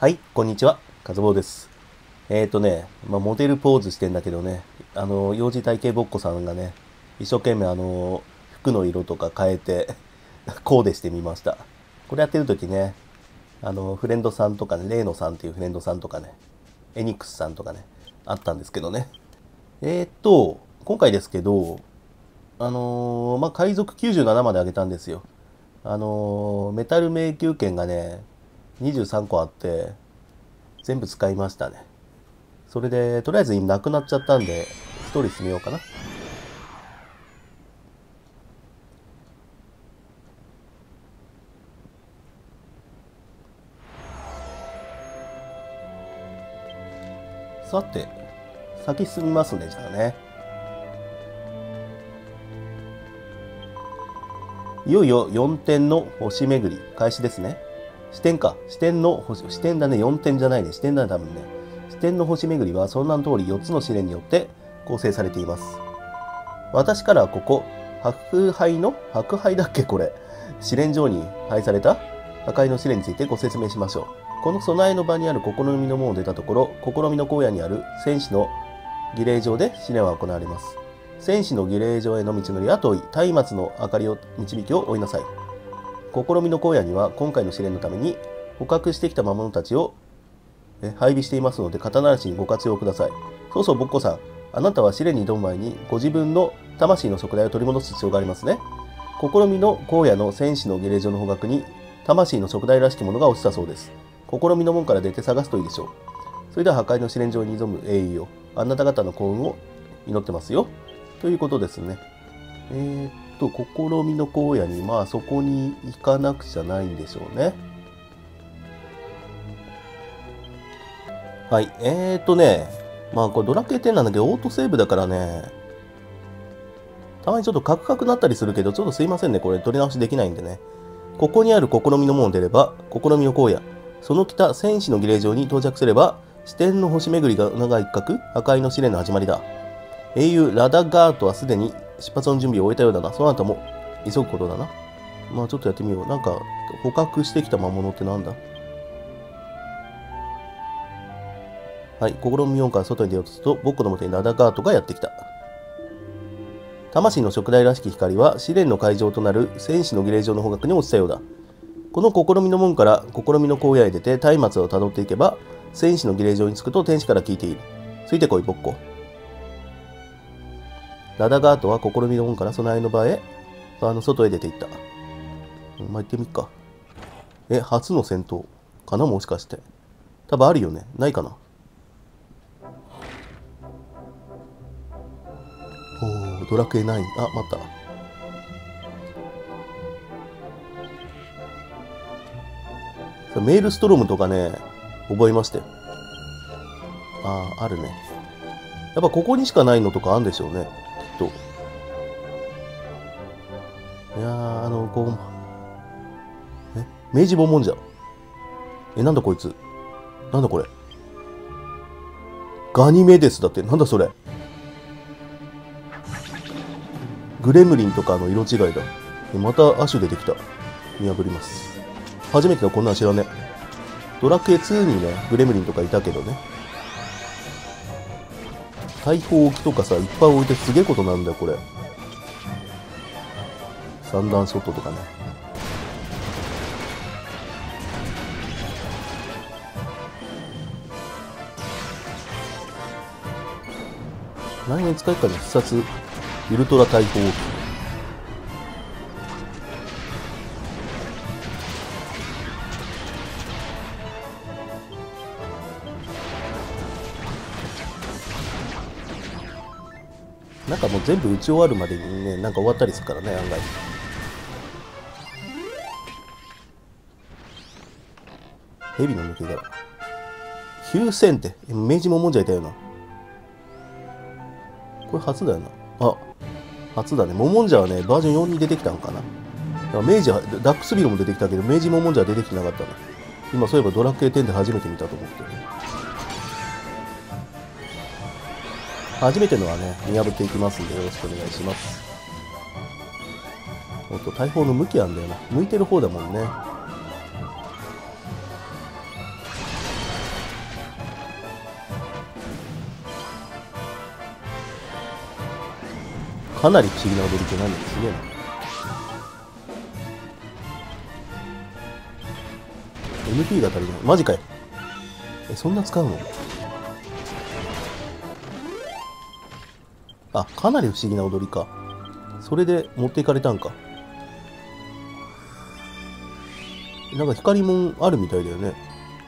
はい、こんにちは。カズボウです。モデルポーズしてんだけどね、幼児体型ぼっこさんがね、一生懸命服の色とか変えてコーデしてみました。これやってる時ね、フレンドさんとかね、レイノさんっていうフレンドさんとかね、エニックスさんとかね、あったんですけどね。今回ですけど、海賊97まで上げたんですよ。メタル迷宮剣がね、23個あって、全部使いましたね。それで、とりあえず今なくなっちゃったんで、ストーリー進めようかな。さて、先進みますね、じゃあね。いよいよ4点の星巡り開始ですね。視点か。視点の星、視点だね。4点じゃないね。視点だね、多分ね。視点の星巡りはその名の通り4つの試練によって構成されています。私からはここ、白灰だっけこれ。試練場に配された破壊の試練についてご説明しましょう。この備えの場にある試みの門を出たところ、試みの荒野にある戦士の儀礼場で試練は行われます。戦士の儀礼場への道のりは遠い、松明の明かりを導きを追いなさい。試みの荒野には今回の試練のために捕獲してきた魔物たちを配備していますので、刀なしにご活用ください。そうそう、ぼっこさん。あなたは試練に挑む前にご自分の魂の食材を取り戻す必要がありますね。試みの荒野の戦士の儀礼場の方角に魂の食材らしきものが落ちたそうです。試みの門から出て探すといいでしょう。それでは破壊の試練場に挑む英雄よ。あなた方の幸運を祈ってますよ。ということですね。試みの荒野に、そこに行かなくちゃないんでしょうね。はい。これドラクエ10なんだけど、オートセーブだからね、たまにちょっとカクカクなったりするけど、ちょっとすいませんね。これ取り直しできないんでね。ここにある試みの門を出れば、試みの荒野。その北、戦士の儀礼場に到着すれば、視点の星巡りが長い一角、破壊の試練の始まりだ。英雄ラダガートはすでに出発の準備を終えたようだな。その後も急ぐことだな。ちょっとやってみよう。なんか、捕獲してきた魔物ってなんだ？はい、試み4から外に出ようとすると、ボッコのもとにラダガートがやってきた。魂の食材らしき光は試練の会場となる戦士の儀礼場の方角に落ちたようだ。この試みの門から試みの荒野へ出て松明をたどっていけば、戦士の儀礼場に着くと天使から聞いている。ついてこい、ボッコ。ラダガートは試みの門から備えの場の外へ出て行った。行ってみっか。初の戦闘かな、もしかして。多分あるよね。ないかな。ドラクエ9。待った。メールストロムとかね、覚えましたよ。あるね。やっぱここにしかないのとかあるんでしょうね。きっと。いやー、明治ボンボンじゃ。なんだこいつ。なんだこれ。ガニメデスだって。なんだそれ。グレムリンとかの色違いだ。またアシュ出てきた。見破ります。初めてのこんなん知らね。ドラクエ2にね、グレムリンとかいたけどね。大砲置きとかさ、いっぱい置いてすげえことなんだよ、これ。三段ショットとかね。来年使えっかね、必殺。ウルトラ大砲置き。なんかもう全部打ち終わるまでにね、なんか終わったりするからね、案外。蛇の抜け殻。9000って、明治ももんじゃいたよな。これ初だよな。初だね。モモンジャはね、バージョン4に出てきたんかな。だから明治は、ダックスビルも出てきたけど、明治モモンジャは出てきてなかったね。今そういえばドラクエ10で初めて見たと思って。初めてのはね、見破っていきますんでよろしくお願いします。大砲の向きあんだよな。向いてる方だもんね。 かなり不思議な踊りって何だすげえな。MP が足りない。マジかよ。そんな使うの？あ、かなり不思議な踊りか。それで持っていかれたんか。なんか光もんあるみたいだよね。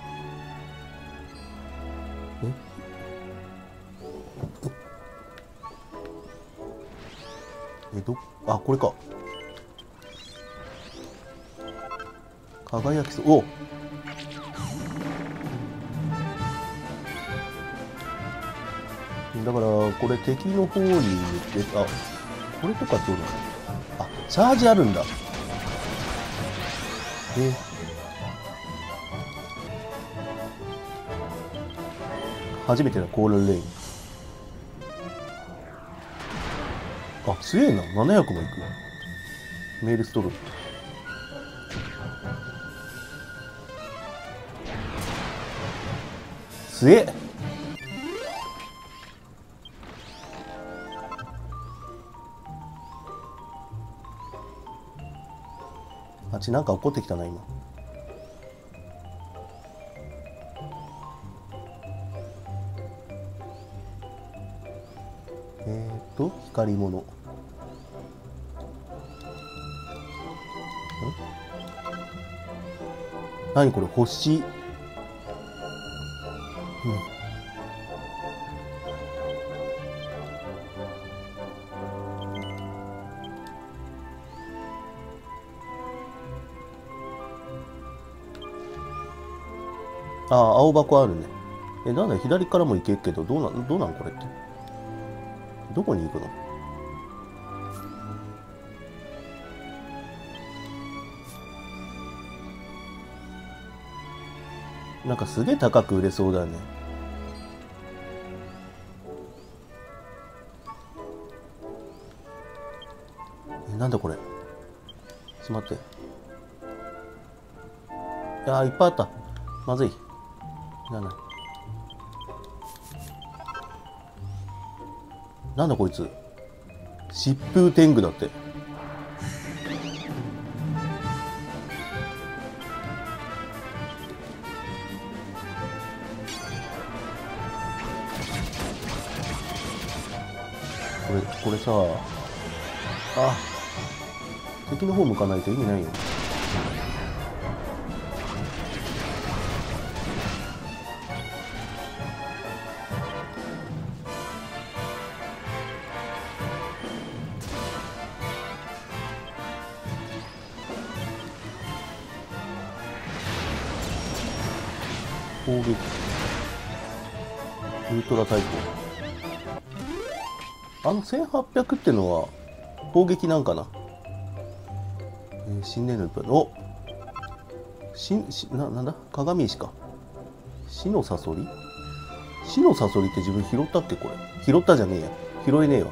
あ、これか。輝きそう。お、だからこれ敵の方に向けて、あ、これとかどうなの？あ、チャージあるんだ。初めてのコーラルレイン。あ、強えな。700もいく。メールストロー。強え。あっちなんか怒ってきたな今。光り物。何これ、星。ああ、青箱あるね。なんだ、左からも行けるけど、どうなんこれって。どこに行くの？なんかすげえ高く売れそうだね。なんだこれ。ちょっと待って。いやー、いっぱいあった。まずい。なんだこいつ。疾風天狗だって。これさ、あ、敵の方向かないと意味ないよ。攻撃ウルトラ対抗。1800ってのは攻撃なんかな。新年の一発。お、なんだ鏡石か。死のサソリ。死のサソリって自分拾ったっけこれ。拾ったじゃねえや。拾えねえわ。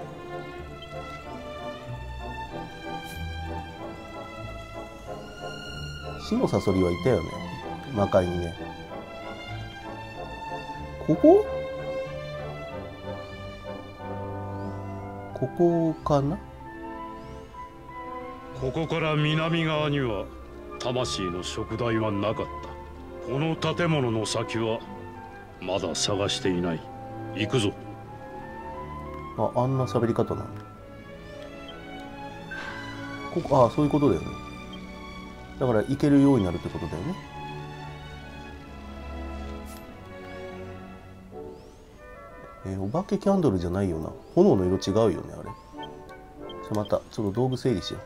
死のサソリはいたよね。魔界にね。ここかな。 ここから南側には魂の食台はなかった。この建物の先はまだ探していない。行くぞ。 あんな喋り方なの。ああ、そういうことだよね。だから行けるようになるってことだよね。お化けキャンドルじゃないよな。炎の色違うよね、あれ。また、ちょっと道具整理しよう。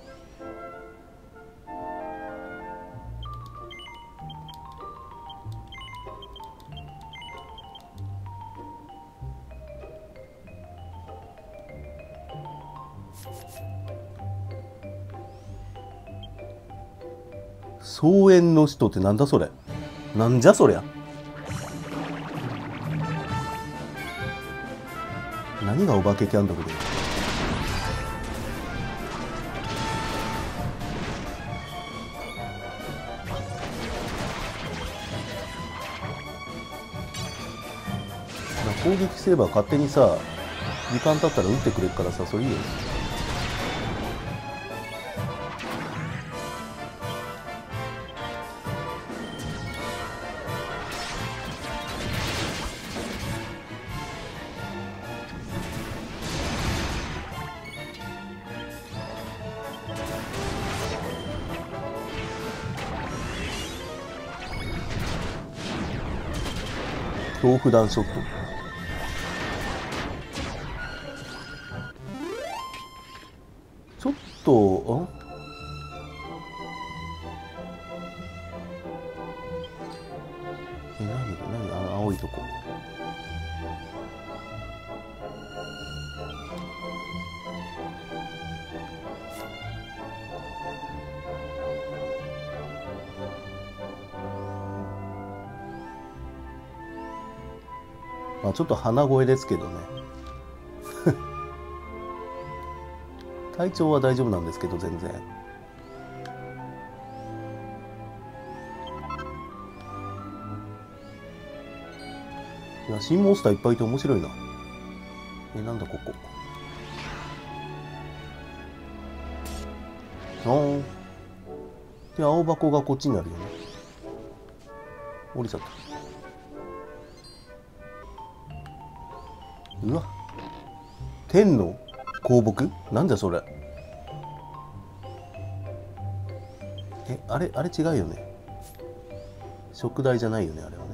草原の人ってなんだそれ。なんじゃそりゃ。何がお化けキャンドルで。攻撃すれば勝手にさ時間経ったら打ってくれるからさ、それいいよ。恐怖弾ショット。ちょっと、何あの青いとこ。まあちょっと鼻声ですけどね。体調は大丈夫なんですけど、全然。いや、新モンスターいっぱいいて面白いな。なんだここ。で、青箱がこっちにあるよね。降りちゃった。うわ。天の香木？なんじゃそれ。あれ違うよね。食材じゃないよね、あれはね。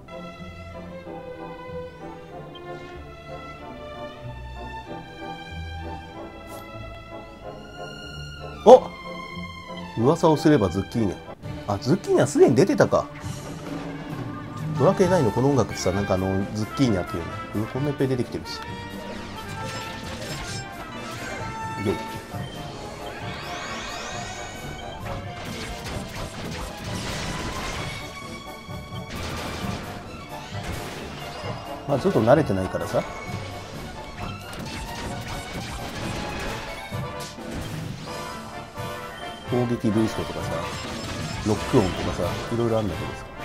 お！噂をすればズッキーニャ。あ、ズッキーニャすでに出てたか。ドラクエ9のこの音楽ってさ、なんかズッキーニャっていうの。こんないっぱい出てきてるし。イェイ。まあちょっと慣れてないからさ。攻撃ブーストとかさ、ロック音とかさ、いろいろあるんだけどさ。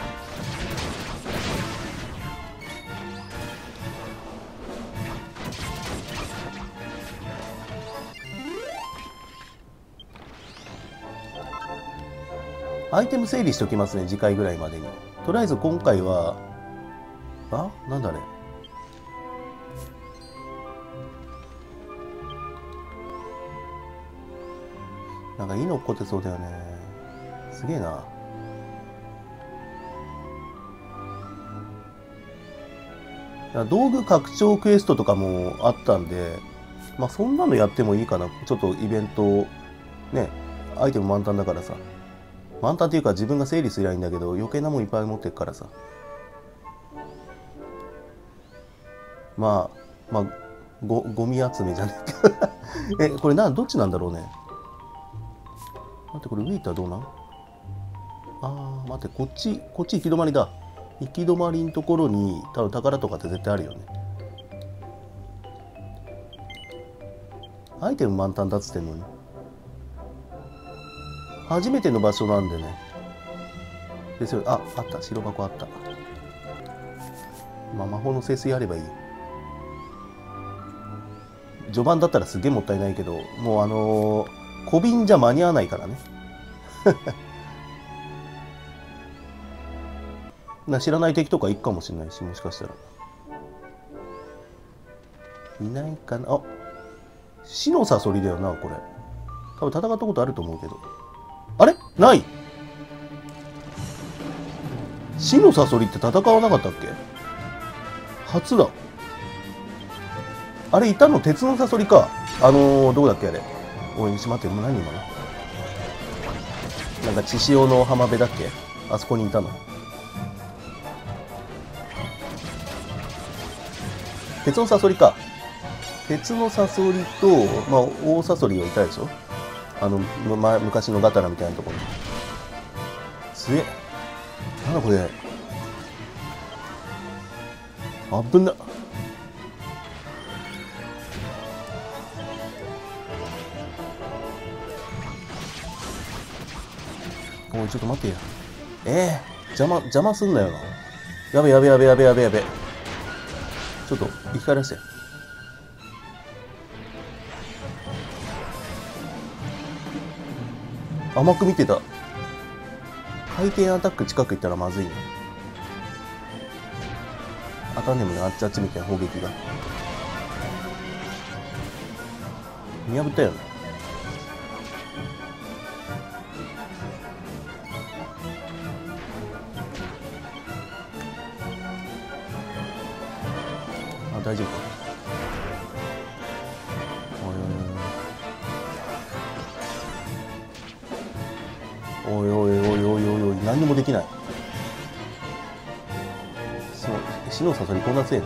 アイテム整理しておきますね、次回ぐらいまでに。とりあえず今回は、なんだあれ。なんかいいの起こってそうだよね。すげえな。道具拡張クエストとかもあったんで、まあそんなのやってもいいかな。ちょっとイベント、ね、アイテム満タンだからさ。満タンっていうか自分が整理すりゃいいんだけど、余計なもんいっぱい持ってるからさ。まあ、ゴミ集めじゃねえか。これどっちなんだろうね。待って、これウィーターどうなん？待って、こっち行き止まりだ。行き止まりのところに多分宝とかって絶対あるよね。アイテム満タンだっつってんのに。初めての場所なんでね。ですよ。あった。白箱あった。まあ魔法の聖水あればいい。序盤だったらすげえもったいないけど、もう小瓶じゃ間に合わないからね。知らない敵とかいくかもしれないし、もしかしたら。いないかな。死のサソリだよな、これ。多分戦ったことあると思うけど。あれ？ない！死のサソリって戦わなかったっけ？初だ。あれいたの？鉄のサソリか。どこだっけあれ。おい、待って、もう何今の？なんか血潮の浜辺だっけ？あそこにいたの。鉄のサソリか。鉄のサソリと、まあ、大サソリがいたでしょ？昔のガタラみたいなところに。すげえ。なんだこれ。危なっ。おい、ちょっと待ってや。邪魔すんなよな。やべ。ちょっと、生き返らせて。 甘く見てた。回転アタック近く行ったらまずいね。当たんねもね、あっちあっちみたいな砲撃が。見破ったよね。あ、大丈夫か。おいおいおいおいおいおいおい、何にもできない。そう、死のサソリこんな強いの？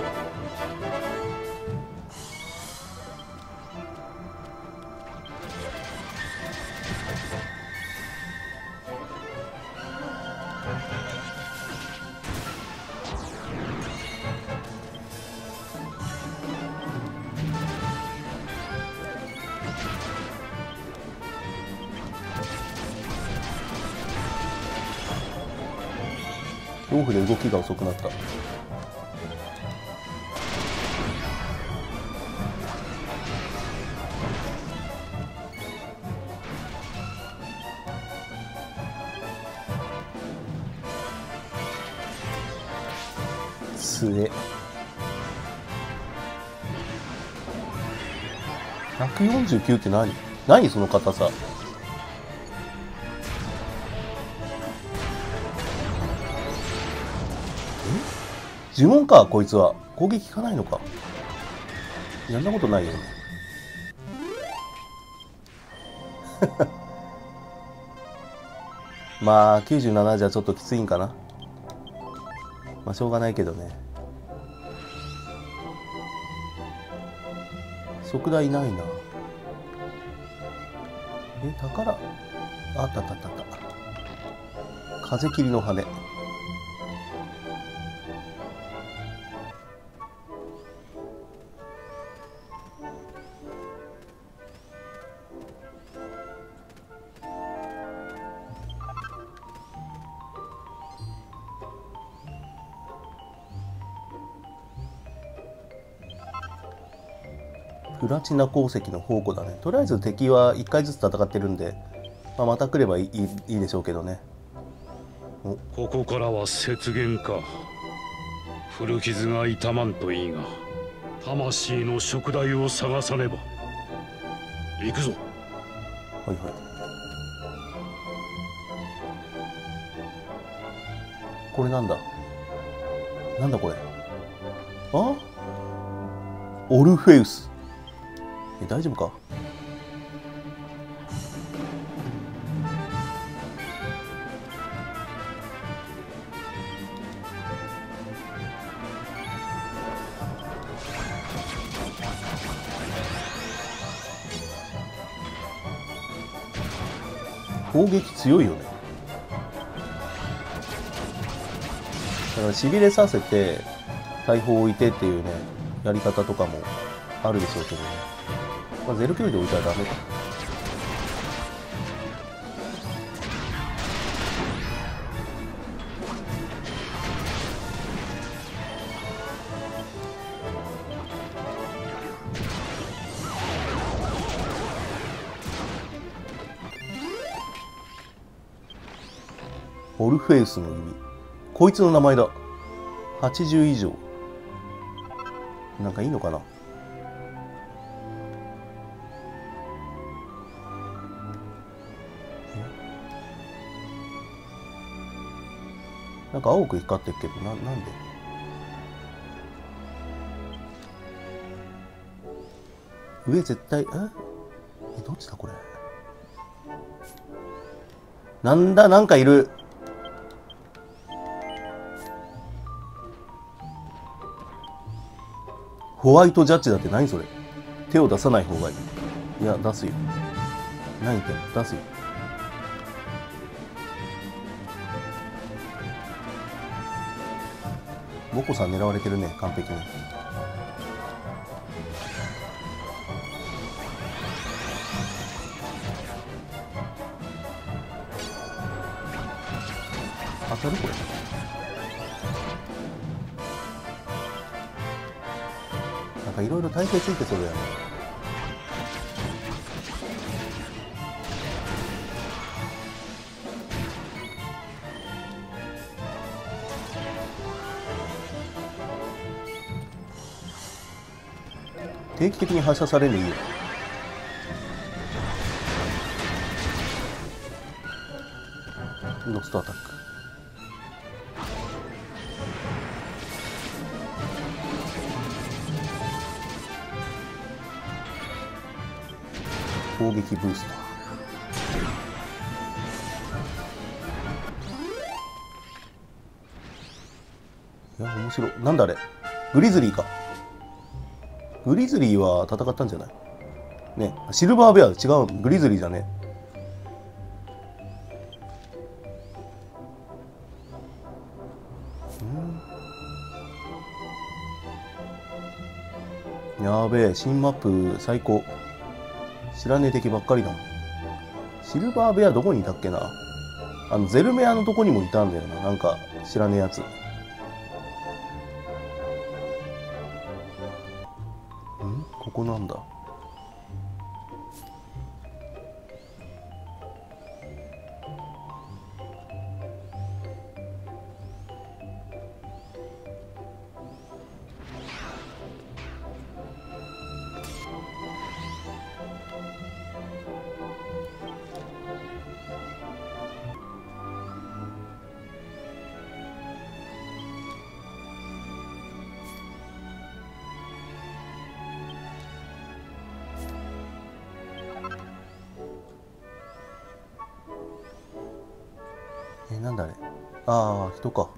恐怖で動きが遅くなった。強え。149って何その硬さ。呪文か、こいつは。攻撃効かないのか。やんなことないよね。まあ、97じゃちょっときついんかな。まあ、しょうがないけどね。速台ないな。宝。あったあったあったあった。風切りの羽。プラチナ鉱石の宝庫だね。とりあえず敵は1回ずつ戦ってるんで、まあ、また来ればいいでしょうけどね。 ここからは雪原か。古傷が痛まんといいが、魂の燭台を探さねば。行くぞ。 はいはい。これなんだこれ。あ、オルフェウス。大丈夫か。攻撃強いよね。だからしびれさせて大砲を置いてっていうね、やり方とかもあるでしょうけどね。まあ、0距離で置いたらダメか。オルフェウスの指。こいつの名前だ。80以上。なんかいいのかな。なんか青く光ってるけど、なんで上絶対、どっちだこれ。なんかいる。ホワイトジャッジだって何それ。手を出さない方がいい。いや、出すよ。何言ってんの、出すよ。ボコさん狙われてるね、完璧に。当たるこれ。なんかいろいろ耐性ついてそうだよね。 定期的に発射されるのいいよ。ロストアタック。攻撃ブースター。いや、面白い。なんだあれ。グリズリーか。グリズリーは戦ったんじゃないね。シルバーベア、違う。グリズリーじゃね。やべえ、新マップ最高。知らねえ敵ばっかりだもん。シルバーベアどこにいたっけな。ゼルメアのとこにもいたんだよな。なんか知らねえやつ。ここなんだ。なんだあれ。ああ、人か。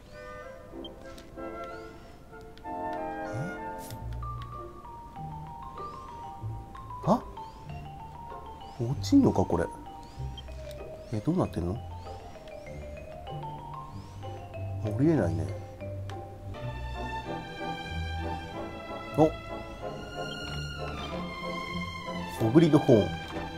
あ、落ちんのかこれ。どうなってんの。降りれないね。オブリッドホーン。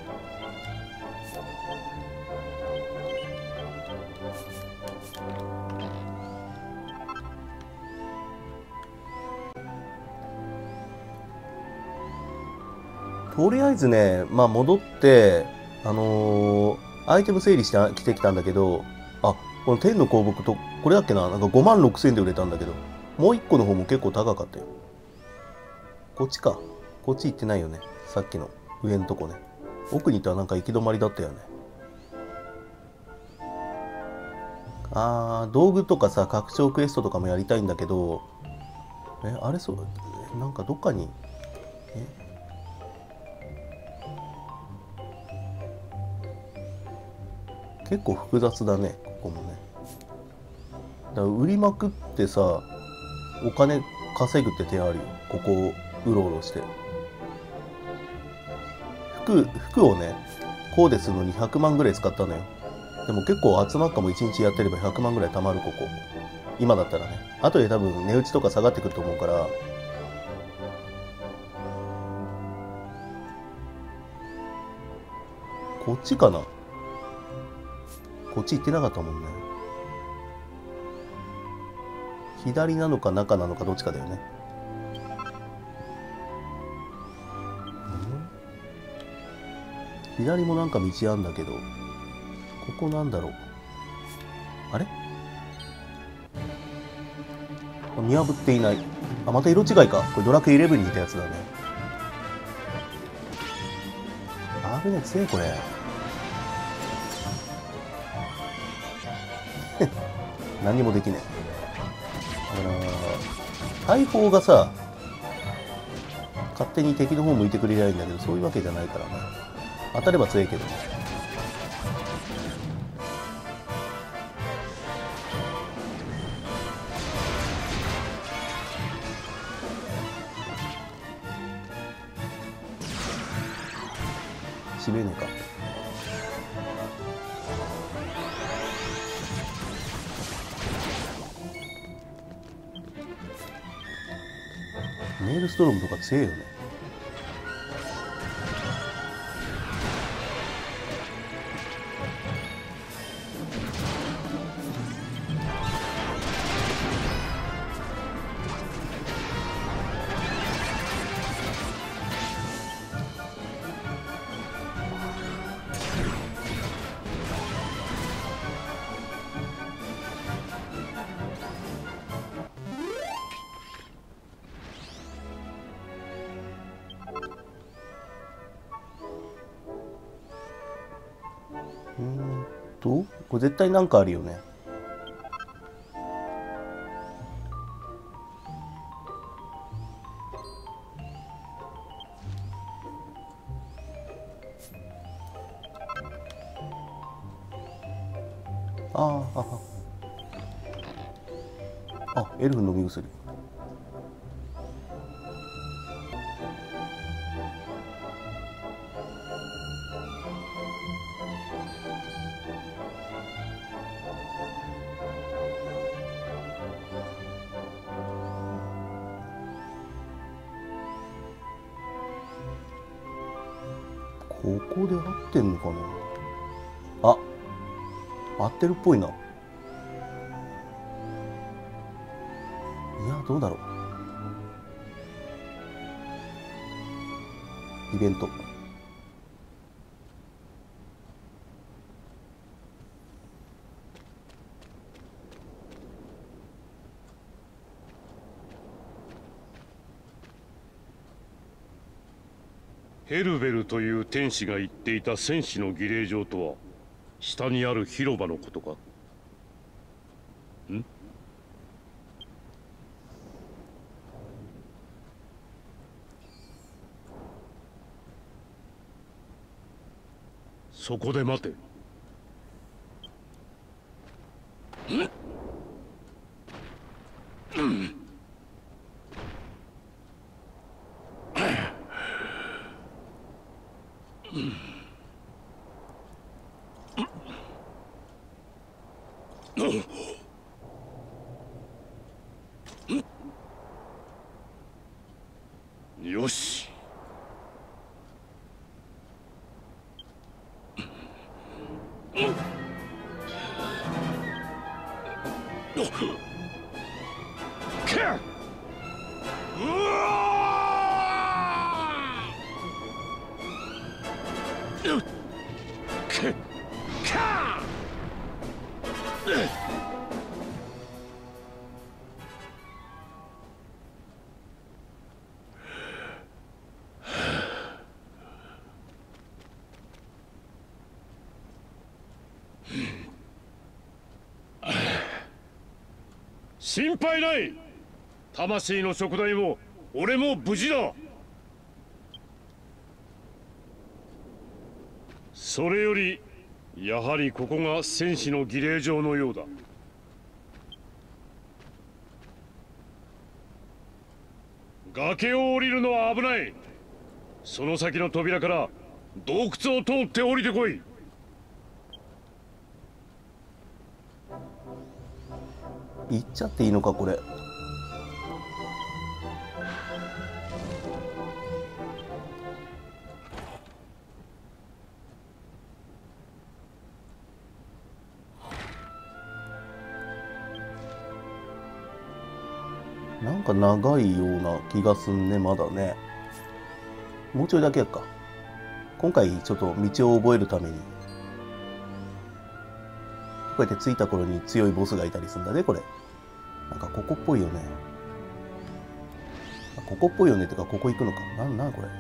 とりあえずね、まあ戻って、アイテム整理してきてきたんだけど、あ、この天の香木と、これだっけな、なんか5万6千で売れたんだけど、もう一個の方も結構高かったよ。こっちか。こっち行ってないよね。さっきの上のとこね。奥にいたらなんか行き止まりだったよね。道具とかさ、拡張クエストとかもやりたいんだけど、あれそう、なんかどっかに、結構複雑だね、ここもね。だから売りまくってさ、お金稼ぐって手あるよ。ここをうろうろして。服をね、コーデするのに100万ぐらい使ったのよ。でも結構集まっかも1日やってれば100万ぐらい貯まる、ここ。今だったらね。後で多分値打ちとか下がってくると思うから。こっちかな。こっち行ってなかったもんね。左なのか中なのかどっちかだよね。左もなんか道あんだけど、ここなんだろう。あれ？見破っていない。あ、また色違いか。これドラクエ11にいたやつだね。危ねえ、強いこれ。何にもできねえ。大砲がさ、勝手に敵の方向いてくれりゃいいんだけど、そういうわけじゃないからな。当たれば強いけどね。しびれねえか。ネイルストロームとか強いよね。 これ絶対なんかあるよね。エルフ飲み薬。ここで合ってんのかな。合ってるっぽいな。いや、どうだろう。イベント。 ヘルベルという天使が言っていた戦士の儀礼場とは下にある広場のことか。ん？そこで待て。よし。心配ない。魂の食材も俺も無事だ。それよりやはりここが戦士の儀礼場のようだ。崖を降りるのは危ない。その先の扉から洞窟を通って降りてこい。 行っちゃっていいのかこれ。なんか長いような気がすんね。まだね。もうちょいだけやっか。今回ちょっと道を覚えるためにこうやって着いた頃に強いボスがいたりするんだね。これなんかここっぽいよね。ここっぽいよねってか、ここ行くのか。なんこれ。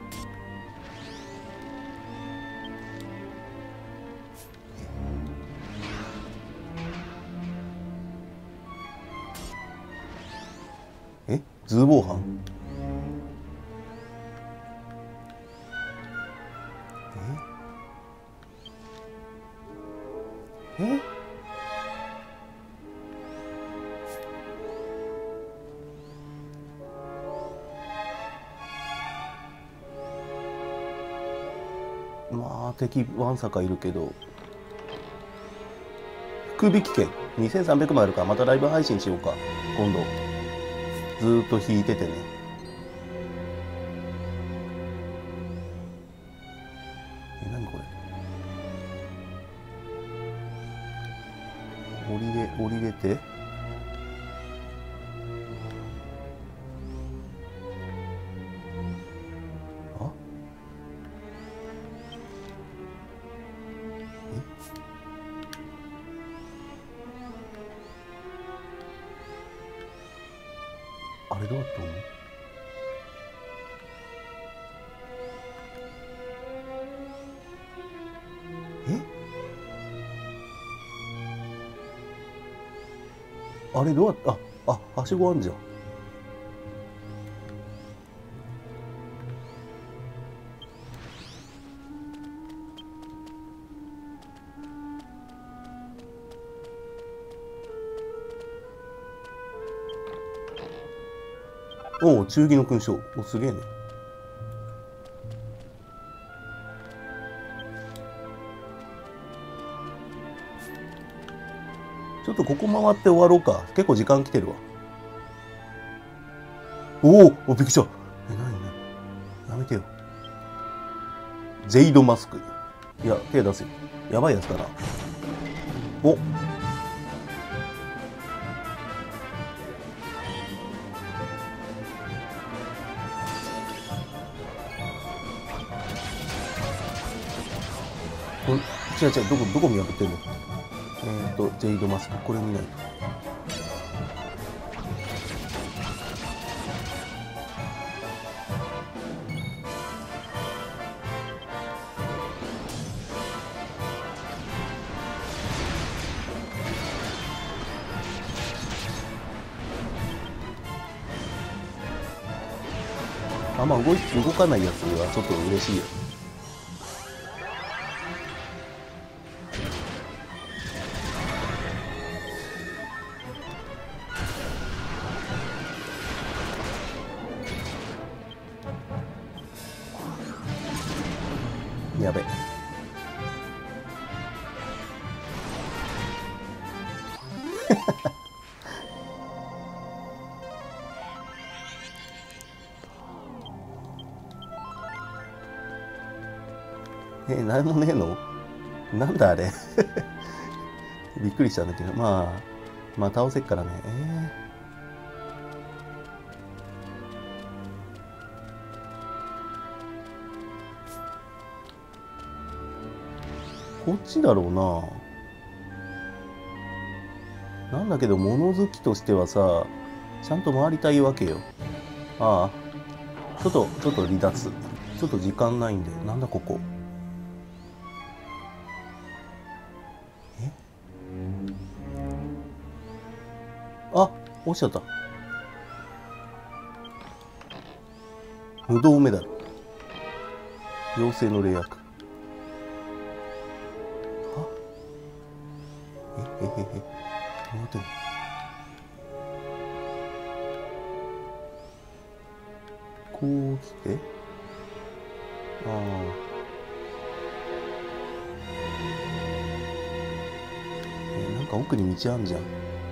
ズボーハン。まあ敵わんさかいるけど、福引券2300もあるから、またライブ配信しようか今度。ずーっと引いててね。何これ。降りれて、あれどうやって思う。 あれどうやってはしごあんじゃん。おお、忠義の勲章。お、すげえね。ちょっとここ回って終わろうか。結構時間来てるわ。おお、びっくりした。何ね。やめてよ。ジェイドマスク。いや、手出せよ。やばいやつだな。お、違う違う、どこ見破ってんの。ジェイドマスク、これ見ないと。あんま動かないやつはちょっと嬉しいよ。やべ。何もねえの？なんだあれ。びっくりしたんだけど、まあ倒せっからね。こっちだろうな。なんだけど物好きとしてはさ、ちゃんと回りたいわけよ。ああ、ちょっと離脱。ちょっと時間ないんで。なんだここ。あ、落ちちゃった。無銅メダル。妖精の霊薬。どうなってんの？こう来て、なんか奥に道あんじゃん。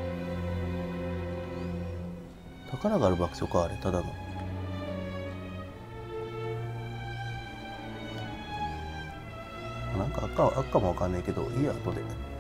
宝がある場所か、あれ、ただの。なんか赤もわかんないけど、いいや、後で。